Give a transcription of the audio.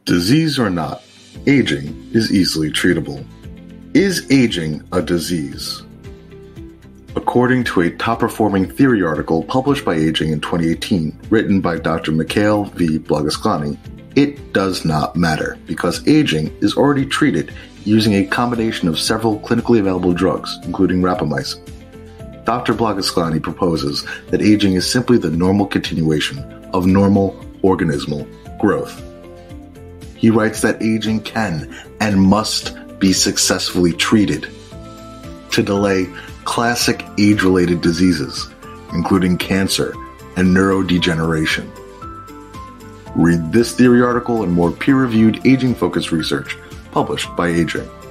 Disease or not, aging is easily treatable. Is aging a disease? According to a top-performing theory article published by Aging in 2018, written by Dr. Mikhail V. Blagosklonny, it does not matter because aging is already treated using a combination of several clinically available drugs, including rapamycin. Dr. Blagosklonny proposes that aging is simply the normal continuation of normal organismal growth. He writes that aging can and must be successfully treated to delay classic age-related diseases, including cancer and neurodegeneration. Read this theory article and more peer-reviewed aging-focused research published by Aging.